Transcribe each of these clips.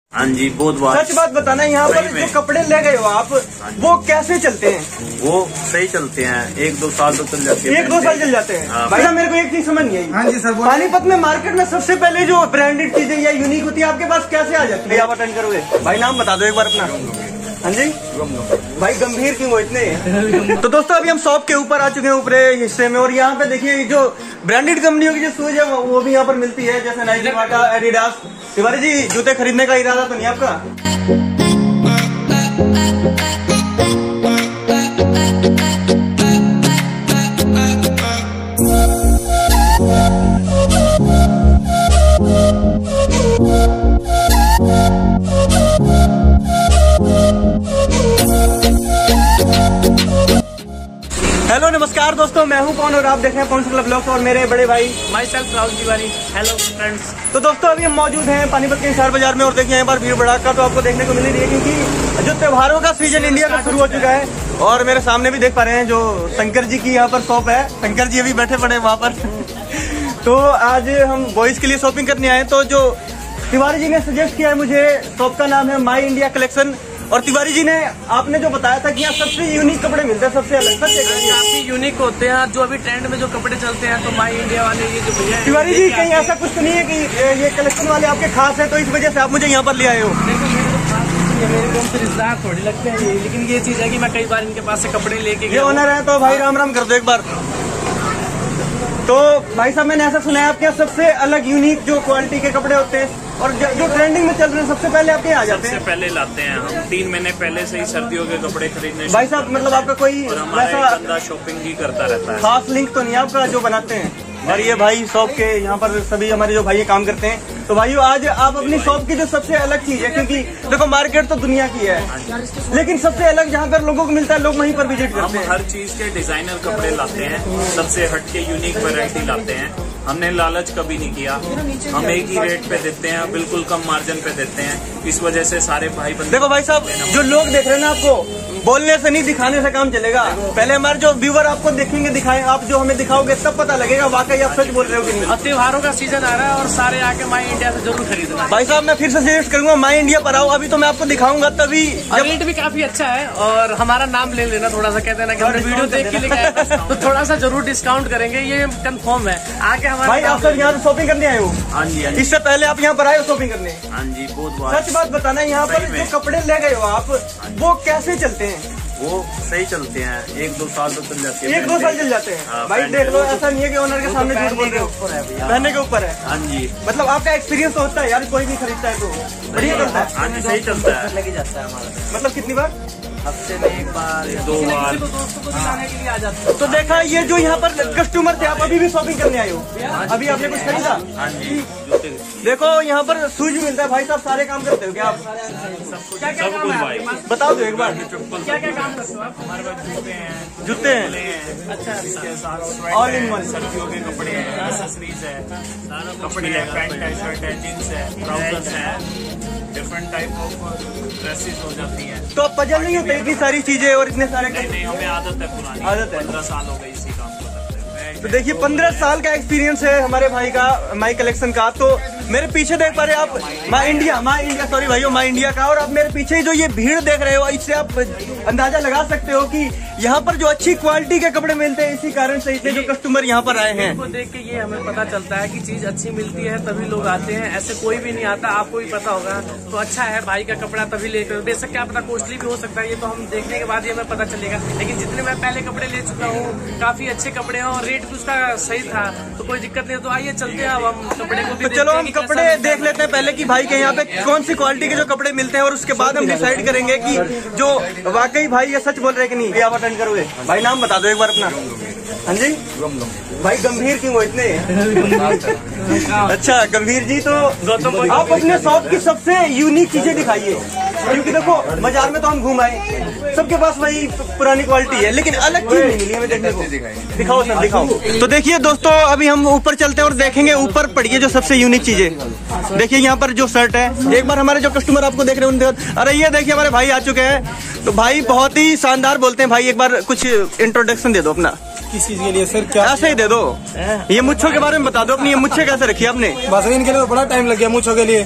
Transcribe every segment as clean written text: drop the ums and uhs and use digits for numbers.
हाँ जी, बहुत बात। सच बात बताना, यहाँ पर जो कपड़े ले गए हो आप, वो कैसे चलते हैं? वो सही चलते हैं, 1-2 साल तो चल जाते हैं। 1-2 साल चल जाते हैं। भाई साहब, मेरे को एक चीज समझ नहीं आई। हाँ जी सर। पानीपत में मार्केट में सबसे पहले जो ब्रांडेड चीजें या यूनिक होती है, आपके पास कैसे आ जाती है? आप अटेंड करोगे? भाई नाम बता दो एक बार अपना। हाँ जी भाई, गंभीर क्यों हो इतने? तो दोस्तों, अभी हम शॉप के ऊपर आ चुके हैं, ऊपरी हिस्से में, और यहाँ पे देखिए जो ब्रांडेड कंपनियों की जो शूज है वो भी यहाँ पर मिलती है, जैसे Nike, Bata, Adidas. Tiwari ji, जूते खरीदने का इरादा तो नहीं आपका? हेलो नमस्कार दोस्तों, मैं हूं पवन और आप देख रहे हैं पवन शुक्ला ब्लॉग्स और मेरे बड़े भाई myself Rahul Tiwari. Hello friends. तो दोस्तों, अभी हम मौजूद हैं पानीपत के हिसार बाजार में, और देखिए यहाँ पर भीड़ भड़ाका तो आपको देखने को मिल रही है, क्योंकि जो त्योहारों का सीजन इंडिया का शुरू हो चुका है। और मेरे सामने भी देख पा रहे हैं जो शंकर जी की यहाँ पर शॉप है, शंकर जी अभी बैठे पड़े वहाँ पर। तो आज हम बॉयज के लिए शॉपिंग करने आए, तो जो तिवारी जी ने सजेस्ट किया है मुझे, शॉप का नाम है माई इंडिया कलेक्शन। और तिवारी जी ने आपने जो बताया था कि यहाँ सबसे यूनिक कपड़े मिलते हैं, सबसे अलग, सच है? काफी यूनिक होते हैं, जो अभी ट्रेंड में जो कपड़े चलते हैं, तो माई इंडिया वाले ये जो भैया। तिवारी जी, कहीं ऐसा कुछ तो नहीं है कि ये कलेक्शन वाले आपके खास है तो इस वजह से आप मुझे यहाँ पर ले आए हो? मेरे को से रिश्तेदार थोड़ी लगते हैं ये, लेकिन ये चीज है कि मैं कई बार इनके पास से कपड़े लेके ये ओनर है, तो भाई राम राम कर दो एक बार। तो भाई साहब, मैंने ऐसा सुना है आपके यहाँ सबसे अलग यूनिक जो क्वालिटी के कपड़े होते हैं और जो ट्रेंडिंग में चल रहे हैं, सबसे पहले आपके यहाँ आ जाते हैं? सबसे पहले लाते हैं हम 3 महीने पहले से ही सर्दियों के कपड़े खरीदने। भाई साहब, मतलब आपका कोई वैसा बंदा शॉपिंग ही करता रहता है, खास लिंक तो नहीं है आपका जो बनाते हैं? और ये भाई शॉप के यहाँ पर सभी हमारे जो भाई काम करते हैं। तो भाइयों, आज आप अपनी शॉप की जो सबसे अलग चीज है, क्योंकि देखो मार्केट तो दुनिया की है, लेकिन सबसे अलग जहाँ पर लोगों को मिलता है, लोग वहीं पर विजिट करते हैं। हम हर चीज के डिजाइनर कपड़े लाते हैं, सबसे हटके यूनिक वैरायटी लाते हैं। हमने लालच कभी नहीं किया, हम एक ही रेट पे देते हैं, बिल्कुल कम मार्जिन पे देते हैं। इस वजह से सारे भाई बंधु। देखो भाई साहब, जो लोग देख रहे हैं ना, आपको बोलने से नहीं, दिखाने से काम चलेगा। पहले हमारे जो व्यूवर आपको देखेंगे, दिखाएं, आप जो हमें दिखाओगे तब पता लगेगा वाकई आप सच बोल रहे हो कि नहीं। अब त्योहारों का सीजन आ रहा है और सारे आके माई इंडिया से जरूर खरीदना। भाई साहब, मैं फिर से सजेस्ट करूंगा माई इंडिया पर आओ, अभी तो मैं आपको दिखाऊंगा तभी। रेट भी काफी अच्छा है, और हमारा नाम ले लेना, थोड़ा सा कहते हैं ना कि हमने वीडियो देख के लेके आए, तो थोड़ा सा जरूर डिस्काउंट करेंगे, ये कंफर्म है। आके हमारे भाई, आप सब यहाँ से शॉपिंग करने आए हो? हाँ जी। इससे पहले आप यहाँ पर आए हो शॉपिंग करने? हाँ जी, बहुत बात। सच बात बताना, यहाँ पर जो कपड़े ले गए हो आप, वो कैसे चलते हैं? वो सही चलते हैं, 1-2 साल तो चल जाते हैं। 1-2 साल चल जाते हैं। भाई देख लो, ऐसा नहीं है कि ओनर के सामने झूठ बोल रहे हो, पहनने के ऊपर है। हाँ जी, मतलब आपका एक्सपीरियंस तो होता है यार, कोई भी खरीदता है तो बढ़िया चलता है। हाँ जी, सही चलता है। लेके जाता है हमारा, मतलब कितनी बार? हफ्ते में 1 बार 2 बार। दोस्तों को दिखाने के लिए आ जाते हैं। तो देखा, ये जो यहाँ पर कस्टमर थे, आप अभी भी शॉपिंग करने आए हो? अभी आपने कुछ खरीदा? हाँ जी, जूते देखो यहाँ पर शूज भी मिलता है। भाई साहब, सारे काम करते हो क्या आप? क्या क्या काम है आपके पास? बता दो एक बार। क्या क्या काम करते हो आप? हमारे पास जूते हैं, जूते हैं, अच्छा, इसके साथ All स्वेट in है, one। सर्दियों के कपड़े हैं, एक्सेसरीज है, कपड़े है, पैंट है, शर्ट है, जींस है, ट्राउजर्स है, डिफरेंट टाइप ऑफ ड्रेसेस हो जाती हैं। तो अब पजल नहीं होते इतनी सारी चीजें और इतने सारे? नहीं, हमें आदत है पुरानी, आदत है। 15 साल हो गई इसी काम को करते हुए। तो देखिए, 15 साल का एक्सपीरियंस है हमारे भाई का माई कलेक्शन का। तो मेरे पीछे देख पा रहे हैं आप माई इंडिया सॉरी भाइयों, माई इंडिया का। और आप मेरे पीछे जो ये भीड़ देख रहे हो, इससे आप अंदाजा लगा सकते हो कि यहाँ पर जो अच्छी क्वालिटी के कपड़े मिलते हैं, इसी कारण से इतने जो कस्टमर यहाँ पर आए हैं। इनको देख के ये हमें पता चलता है कि चीज अच्छी मिलती है तभी लोग आते हैं, ऐसे कोई भी नहीं आता, आपको भी पता होगा। तो अच्छा है, भाई का कपड़ा तभी लेकर, बेशक क्या पता कॉस्टली भी हो सकता है, ये तो हम देखने के बाद ही हमें पता चलेगा। लेकिन जितने मैं पहले कपड़े ले चुका हूँ, काफी अच्छे कपड़े हैं और रेट भी उसका सही था, तो कोई दिक्कत नहीं। तो आइए चलते हैं, अब हम कपड़े को भी तो चलो हम कपड़े देख लेते हैं पहले कि भाई के यहाँ पे कौन सी क्वालिटी के जो कपड़े मिलते हैं, और उसके बाद हम डिसाइड करेंगे कि जो वाकई भाई ये सच बोल रहे हैं कि नहीं। आप अटेंड करोगे? भाई नाम बता दो एक बार अपना। हाँ जी भाई, गंभीर क्यों हो इतने? अच्छा गंभीर जी, तो आप अपने शॉप की सबसे यूनिक चीजें दिखाइए, क्योंकि देखो बाजार में तो हम घूम आए, सबके पास वही पुरानी क्वालिटी है, लेकिन अलग चीज नहीं मिली हमें देखने को। दिखाओ सर, दिखाओ। तो देखिए दोस्तों, अभी हम ऊपर चलते हैं और देखेंगे ऊपर पड़ी है जो सबसे यूनिक चीजें। देखिए यहाँ पर जो शर्ट है, एक बार हमारे जो कस्टमर आपको देख रहे हैं, अरे ये देखिए हमारे भाई आ चुके हैं। तो भाई बहुत ही शानदार बोलते हैं भाई, एक बार कुछ इंट्रोडक्शन दे दो अपना। किस चीज के लिए सर? क्या ऐसे ही दे दो। ये मुच्छों के बारे में बता दो अपनी, ये मुच्छे कैसे रखी है आपने? बस इनके लिए तो बड़ा टाइम लग गया मुच्छों के लिए।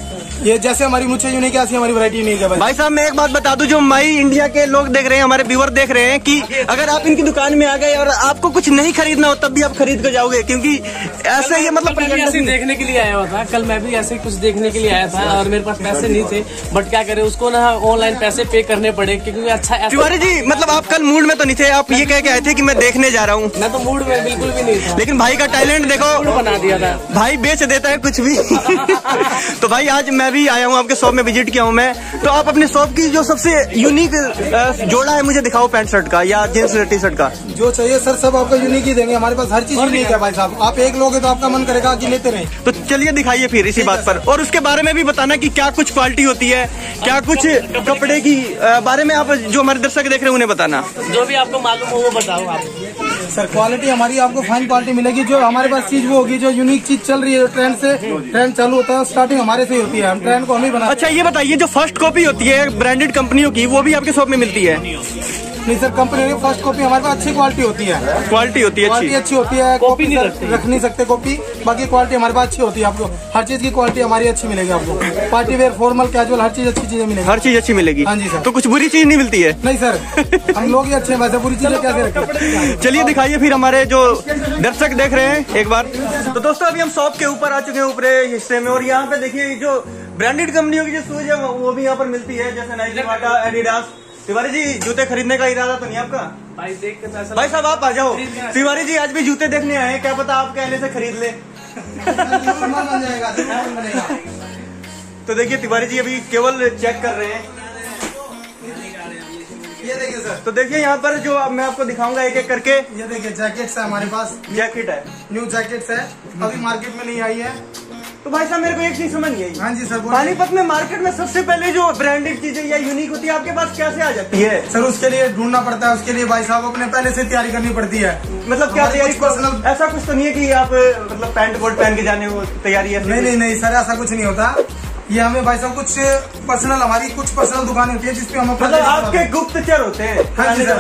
ये जैसे हमारी मुझे यूनिक है ऐसी हमारी वैरायटी यूनिक है भाई साहब मैं एक बात बता दूं, जो माई इंडिया के लोग देख रहे हैं, हमारे व्यूअर देख रहे हैं कि अगर आप इनकी दुकान में आ गए और आपको कुछ नहीं खरीदना हो तब भी आप खरीद कर जाओगे, क्योंकि ऐसे ये मतलब ऐसे देखने के लिए आया हुआ था। कल मैं भी ऐसे कुछ देखने के लिए आया था और मेरे पास पैसे नहीं थे, बट क्या करे उसको ना ऑनलाइन पैसे पे करने पड़े क्योंकि अच्छा। तिवारी जी मतलब आप कल मूड में तो नहीं थे, आप ये कह के आए थे कि मैं देखने जा रहा हूँ? मैं तो मूड में बिल्कुल भी नहीं था, लेकिन भाई का टैलेंट देखो, बना दिया था भाई, बेच देता है कुछ भी। तो भाई आज मैं भी आया हूँ आपके शॉप में, विजिट किया हूँ मैं, तो आप अपने शॉप की जो सबसे यूनिक जोड़ा है मुझे दिखाओ, पैंट शर्ट का या जींस टी शर्ट का। जो चाहिए सर सब आपको यूनिक ही देंगे, हमारे पास हर चीज यूनिक है भाई साहब। आप एक लोगे तो आपका मन करेगा कि लेते रहें। तो चलिए दिखाइए फिर इसी बात पर, और उसके बारे में भी बताना कि क्या कुछ क्वालिटी होती है, क्या कुछ कपड़े की बारे में आप जो हमारे दर्शक देख रहे हैं उन्हें बताना। जो भी आपको मालूम हो वो बताओ आप। सर क्वालिटी हमारी आपको फाइन क्वालिटी मिलेगी। जो हमारे पास चीज वो होगी जो यूनिक चीज चल रही है, ट्रेंड से ट्रेंड चालू होता है, स्टार्टिंग हमारे से ही होती है, हम ट्रेंड को हम ही बनाते हैं। अच्छा ये बताइए, जो फर्स्ट कॉपी होती है ब्रांडेड कंपनियों की, वो भी आपके शॉप में मिलती है? नहीं सर, कंपनी की फर्स्ट कॉपी हमारे पास अच्छी क्वालिटी होती है। क्वालिटी होती है अच्छी होती है। कॉपी नहीं रख नहीं सकते कॉपी, बाकी क्वालिटी हमारे पास अच्छी होती है। आपको हर चीज की क्वालिटी हमारी अच्छी मिलेगी। आपको पार्टी वेयर, फॉर्मल, कैजुअल, हर चीज अच्छी चीजें मिलेगी। हर चीज अच्छी मिलेगी। हाँ जी सर। तो कुछ बुरी चीज नहीं मिलती है? नहीं सर, हम लोग ही अच्छे हैं, वैसे बुरी चीजें कैसे रखें। चलिए दिखाइए फिर हमारे जो दर्शक देख रहे हैं एक बार। तो दोस्तों अभी हम शॉप के ऊपर आ चुके हैं, ऊपरी हिस्से में, और यहाँ पे देखिए जो ब्रांडेड कंपनियों की जो शूज है वो भी यहाँ पर मिलती है, जैसे Nike, Bata, Adidas. Tiwari ji जूते खरीदने का इरादा तो नहीं आपका? भाई देख के पैसा, भाई साहब आप आ जाओ। तिवारी जी आज भी जूते देखने आए हैं, क्या पता आप कहने से खरीद ले। तो देखिए तिवारी जी अभी केवल चेक कर रहे हैं। ये देखिए सर, तो देखिए यहाँ पर जो मैं आपको दिखाऊंगा एक एक करके। ये देखिए जैकेट्स है हमारे पास, जैकेट है, न्यू जैकेट्स है, अभी मार्केट में नहीं आई है। तो भाई साहब मेरे को एक चीज समझ नहीं आई। हाँ जी सर, पानीपत में मार्केट में सबसे पहले जो ब्रांडेड चीजें या यूनिक होती है आपके पास कैसे आ जाती है? सर उसके लिए ढूंढना पड़ता है, उसके लिए भाई साहब अपने पहले से तैयारी करनी पड़ती है। मतलब क्या तैयारी? पर्सनल ऐसा कुछ तो नहीं है कि आप मतलब पैंट कोट पहन के जाने हो, तैयारी है? नहीं सर, ऐसा कुछ नहीं होता। ये हमें भाई साहब कुछ पर्सनल, हमारी कुछ पर्सनल दुकानें होती है जिसपे हम मतलब आपके गुप्तचर होते हैं। हाँ जी सर।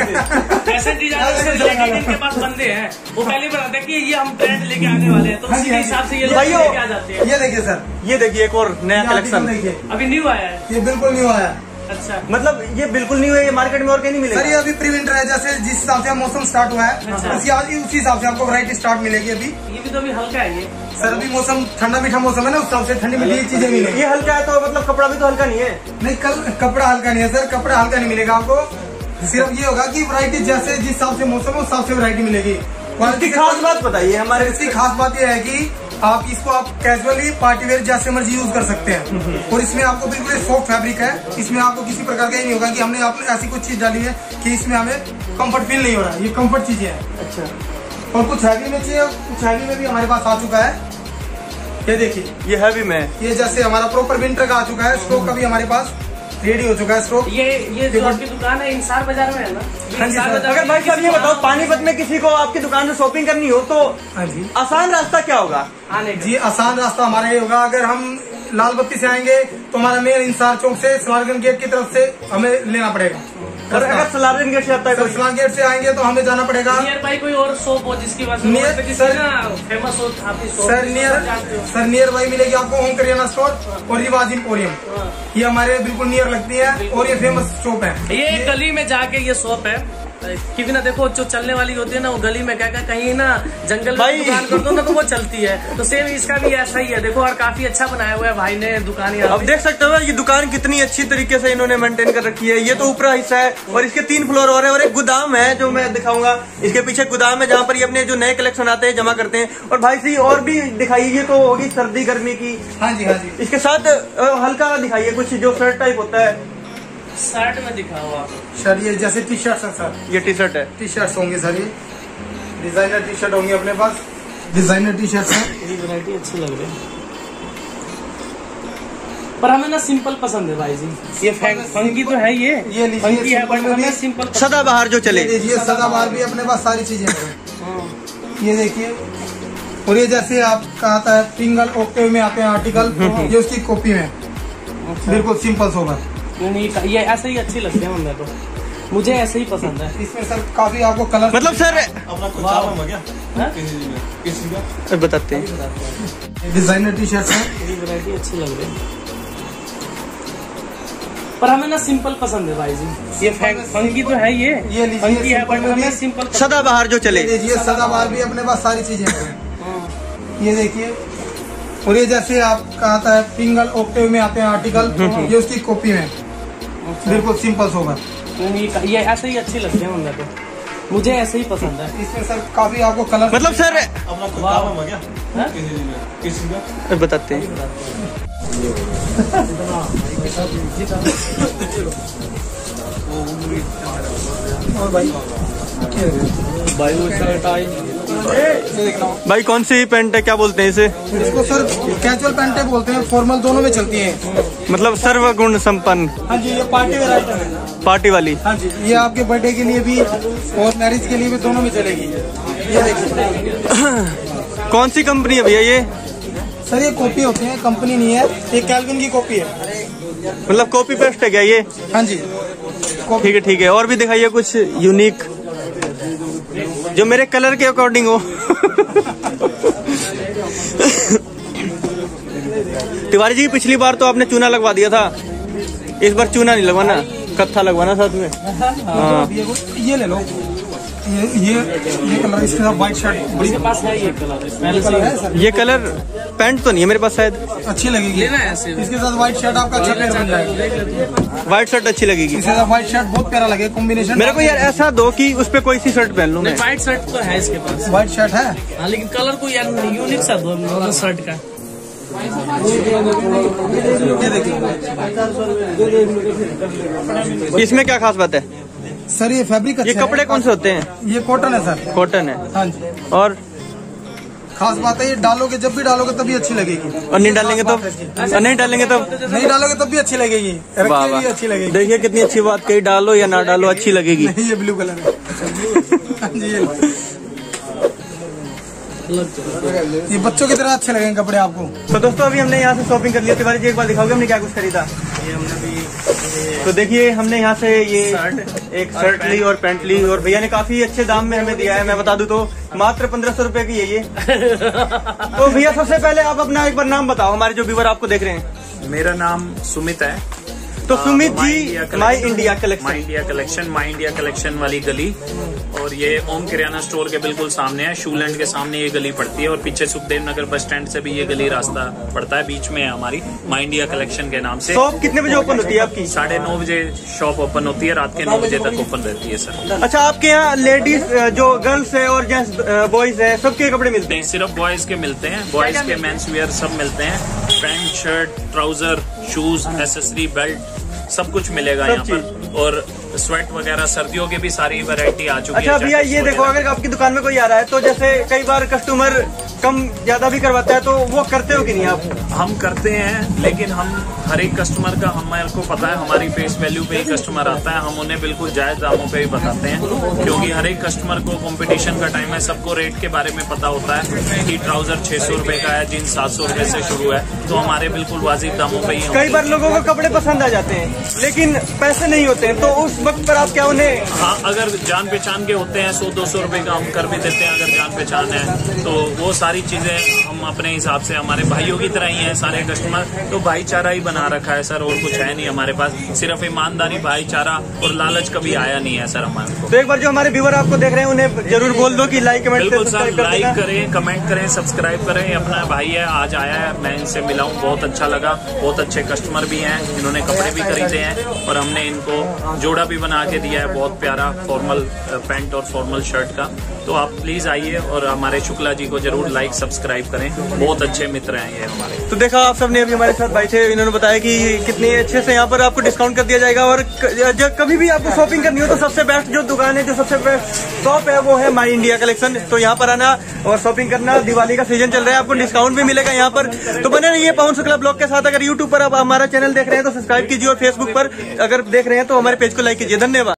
ऐसे जिनके पास बंदे हैं वो पहले बताते हैं कि ये हम ट्रेंड लेके आने वाले हैं, तो उसी हिसाब से ये लोग लेके आ जाते हैं। ये देखिए सर, ये देखिए एक और नया कलेक्शन, अभी न्यू आया है। ये बिल्कुल न्यू आया है। अच्छा, मतलब ये बिल्कुल नहीं हुआ, ये मार्केट में और कहीं नहीं मिलेगा? सर ये अभी प्री विंटर है, जैसे जिस हिसाब से मौसम स्टार्ट हुआ है उसी हिसाब से आपको वैरायटी स्टार्ट मिलेगी। अभी ये भी तो अभी हल्का है। ये सर अभी मौसम ठंडा मीठा मौसम है ना, उस हिसाब से ठंडी मीठी चीजें मिलेगी। ये हल्का है तो मतलब कपड़ा भी तो हल्का नहीं है? नहीं, कल कपड़ा हल्का नहीं है सर, कपड़ा हल्का नहीं मिलेगा आपको। सिर्फ ये होगा कि वैरायटी जैसे जिस हिसाब से मौसम है उस हिसाब से वैरायटी मिलेगी। इसकी खास बात बताइए हमारे। इसकी खास बात यह है कि आप इसको आप कैजुअली पार्टी वेयर जैसे मर्जी यूज कर सकते हैं, और इसमें आपको बिल्कुल सॉफ्ट फैब्रिक है। इसमें आपको किसी प्रकार का ही नहीं होगा कि हमने आपने ऐसी कुछ चीज डाली है कि इसमें हमें कंफर्ट फील नहीं हो रहा है। ये कंफर्ट चीजें हैं। अच्छा, और कुछ हैवी में चाहिए, कुछ हैवी में भी हमारे पास आ चुका है। ये देखिए, ये हैवी में, ये जैसे हमारा प्रॉपर विंटर का आ चुका है, स्टॉक का भी हमारे पास रेडी हो चुका है स्टॉक। ये जो आपकी दुकान है इंसार बाजार में है ना? अगर भाई साहब ये बताओ, पानीपत में किसी को आपकी दुकान से शॉपिंग करनी हो तो हाँ जी, आसान रास्ता क्या होगा आने का? जी आसान रास्ता हमारा ये होगा, अगर हम लाल बत्ती से आएंगे तो हमारा मेन इंसार चौक से सलारगंज गेट की तरफ से हमें लेना पड़ेगा। और अगर सलारगंज गेट से आता है तो सलारगंज गेट से आएंगे तो हमें जाना पड़ेगा। नियर बाई कोई और शॉप हो जिसकी वजह नियर से ना फेमस हो आपकी शॉप? सर नियर बाई मिलेगी आपको होम करियाना स्टोर और रिवाज एम्पोरियम। ये हमारे बिल्कुल नियर लगती है और ये फेमस शॉप है। ये गली में जाके ये शॉप है, क्योंकि ना देखो जो चलने वाली होती है ना वो गली में क्या कहीं ना जंगल में दुकान कर दो ना तो वो चलती है, तो सेम इसका भी ऐसा ही है। देखो और काफी अच्छा बनाया हुआ है भाई ने दुकान। अब देख सकते हो ये दुकान कितनी अच्छी तरीके से इन्होंने मेंटेन कर रखी है। ये तो ऊपरा हिस्सा है और इसके 3 फ्लोर और है, और एक गोदाम है जो मैं दिखाऊंगा। इसके पीछे गोदाम है जहाँ पर ये अपने जो नए कलेक्शन आते हैं जमा करते हैं। और भाई सी और भी दिखाइए, ये तो होगी सर्दी गर्मी की। हाँ जी, हाँ जी। इसके साथ हल्का दिखाइए कुछ जो शर्ट टाइप होता है। शर्ट में दिखाओ आप। सर ये जैसे टी शर्ट है सर, ये टी शर्ट है, टी शर्ट होंगे सर, ये डिजाइनर टी शर्ट होंगे अपने पास, डिजाइनर टी शर्ट है। ये वैरायटी अच्छी लग रही है, पर हमें ना सिंपल पसंद है भाई जी। ये फंकी तो है, ये फंकी है बट हमें सिंपल सदाबहार जो चले। ये सदाबहार भी अपने पास सारी चीजें हैं। ये देखिए, और ये जैसे आपका आता है सिंगल ऑक्टेव में आते हैं आर्टिकल, ये उसकी कॉपी में बिल्कुल सिंपल सोबर। नहीं, ये ऐसे ही अच्छी लगती है हमें, तो मुझे ऐसे ही पसंद है। इसमें सर काफी आपको कलर, मतलब सर बताते हैं डिजाइनर टी शर्ट है। ये वैरायटी अच्छी लग रही है। पर हमें ना सिंपल पसंद है भाई जी। ये फंकी तो है, ये फंकी है, बट हमें सिंपल सदाबहार जो चले। ये सदाबहार भी अपने पास सारी चीजें हैं। ये देखिए, और ये जैसे आपका आता है सिंगल ऑक्टेव में आते हैं आर्टिकल, ये उसकी कॉपी में बिल्कुल सिंपल सोबर। ये ऐसे ही अच्छे लगते हैं मुझे, तो मुझे ऐसे ही पसंद है। इसमें सर काफी आपको कलर, मतलब सर बताते हैं। भाई कौन सी पैंट है, क्या बोलते हैं इसे? इसको सर कैजुअल पैंटें बोलते हैं, फॉर्मल दोनों में चलती हैं। मतलब सर्वगुण संपन्न। हाँ जी, ये पार्टी वेयर आइटम है, पार्टी वाली। हाँ जी, ये आपके बर्थडे के लिए भी और मैरिज के लिए भी दोनों में चलेगी। ये देखिए। कौन सी कंपनी है भैया ये? सर ये कॉपी होती है, कंपनी नहीं है, ये कैल्विन की कॉपी है। मतलब कॉपी पेस्ट है क्या ये? हाँ जी, ठीक है ठीक है। और भी दिखाइए कुछ यूनिक जो मेरे कलर के अकॉर्डिंग हो। तिवारी जी, पिछली बार तो आपने चूना लगवा दिया था, इस बार चूना नहीं लगवाना, कत्था लगवाना साथ में। हाँ, ये ले लो, ये कलर, इसके साथ व्हाइट शर्ट मेरे पास है ये कलर। ये कलर पैंट तो नहीं है मेरे पास, शायद अच्छी लगेगी। लेना है ऐसे। इसके साथ व्हाइट शर्ट आपका अच्छा पेयर बन जाएगा। व्हाइट शर्ट अच्छी लगेगी। इसके साथ व्हाइट शर्ट बहुत प्यारा लगेगा कॉम्बिनेशन। मेरे को यार ऐसा दो कि उस पे कोई सी शर्ट पहन लूं मैं। व्हाइट शर्ट तो है इसके पास, व्हाइट शर्ट है। हाँ, लेकिन कलर को यार यूनिक सा दो शर्ट का। ये देखिए, इसमें क्या खास बात है सर? ये फैब्रिक अच्छा ये कपड़े कौन से होते हैं? ये कॉटन है सर। कॉटन है। हाँ जी। और खास बात है, ये डालोगे, जब भी डालोगे तभी अच्छी लगेगी, और नहीं डालेंगे तो? नहीं डालेंगे तो? नहीं डालोगे तब भी अच्छी लगेगी, वाह रखिए भी वाह। अच्छी लगेगी। देखिए कितनी अच्छी बात कही, डालो या ना डालो अच्छी लगेगी। नहीं, ये ब्लू कलर है। हाँ जी, ये बच्चों की तरह अच्छे लगेंगे कपड़े आपको। तो दोस्तों अभी हमने यहाँ से शॉपिंग कर लिया। तिवारी जी एक बार दिखाओगे हमने क्या कुछ खरीदा? ये हमने भी तो देखिए हमने यहाँ से ये एक शर्ट ली और पैंट ली, और भैया ने काफी अच्छे दाम में हमें दिया है। मैं बता दूं तो मात्र 1500 रुपए की है ये। तो भैया सबसे पहले आप अपना एक बार नाम बताओ, हमारे जो व्यूअर आपको देख रहे हैं। मेरा नाम सुमित है। तो Sumit ji, my India collection, my India collection वाली गली, और ये ओम किराना स्टोर के बिल्कुल सामने है। शूलैंड के सामने ये गली पड़ती है, और पीछे सुखदेव नगर बस स्टैंड से भी ये गली रास्ता पड़ता है, बीच में है हमारी माई इंडिया कलेक्शन के नाम से। शॉप कितने बजे ओपन होती है आपकी? 9:30 बजे शॉप ओपन होती है, रात के 9 बजे तक ओपन रहती है सर। अच्छा, आपके यहाँ लेडीज जो गर्ल्स है और जेंट्स बॉयज है सबके कपड़े मिलते हैं? सिर्फ बॉयज के मिलते हैं, बॉयज के मेंस वेयर सब मिलते हैं। Pant, shirt, trouser, shoes, accessory, belt सब कुछ मिलेगा यहाँ पर, और स्वेट वगैरह सर्दियों के भी सारी वैरायटी आ चुकी है। अच्छा भैया ये देखो, अगर आपकी दुकान में कोई आ रहा है तो जैसे कई बार कस्टमर कम ज्यादा भी करवाता है, तो वो करते हो कि नहीं आप? हम करते हैं, लेकिन हम हर एक कस्टमर का हमारे को पता है, हमारी फेस वैल्यू पे ही कस्टमर आता है, हम उन्हें बिल्कुल जायज दामों पे ही बताते हैं, क्योंकि हर एक कस्टमर को कंपटीशन का टाइम है, सबको रेट के बारे में पता होता है कि ट्राउजर 600 रुपए का है, जींस 700 रुपए से शुरू है, तो हमारे बिल्कुल वाजिब दामों पे ही। कई बार लोगों को कपड़े पसंद आ जाते हैं लेकिन पैसे नहीं होते हैं, तो उस वक्त पर आप क्या उन्हें? हाँ, अगर जान पहचान के होते हैं 100-200 रुपए का हम कर भी देते हैं, अगर जान पहचान है तो वो सारी चीजें हम अपने हिसाब से, हमारे भाइयों की तरह ही हैं सारे कस्टमर, तो भाईचारा ही बना रखा है सर, और कुछ है नहीं हमारे पास, सिर्फ ईमानदारी, भाईचारा और लालच कभी आया नहीं है सर हमारे को। तो एक बार जो हमारे व्यूअर आपको देख रहे हैं उन्हें जरूर बोल दो कि लाइक कमेंट बिल्कुल सर, लाइक करें, कमेंट करें, सब्सक्राइब करें। अपना भाई है, आज आया है, मैं इनसे मिला हूँ, बहुत अच्छा लगा, बहुत अच्छे कस्टमर भी हैं, इन्होंने कपड़े भी खरीदे हैं, और हमने इनको जोड़ा भी बना के दिया है बहुत प्यारा, फॉर्मल पैंट और फॉर्मल शर्ट का। तो आप प्लीज आइए और हमारे शुक्ला जी को जरूर लाइक सब्सक्राइब करें, बहुत अच्छे मित्र हैं ये हमारे। तो देखा आप सबने, अभी हमारे साथ भाई थे, इन्होंने बताया कि कितने अच्छे से यहाँ पर आपको डिस्काउंट कर दिया जाएगा, और जब कभी भी आपको शॉपिंग करनी हो तो सबसे बेस्ट जो दुकान है, जो सबसे बेस्ट शॉप है वो है माई इंडिया कलेक्शन। तो यहाँ पर आना और शॉपिंग करना, दिवाली का सीजन चल रहा है, आपको डिस्काउंट भी मिलेगा यहाँ पर। तो बने रहिए पवन शुक्ला ब्लॉग के साथ। अगर यूट्यूब पर आप हमारा चैनल देख रहे हैं तो सब्सक्राइब कीजिए, और फेसबुक पर अगर देख रहे हैं तो हमारे पेज को लाइक कीजिए। धन्यवाद।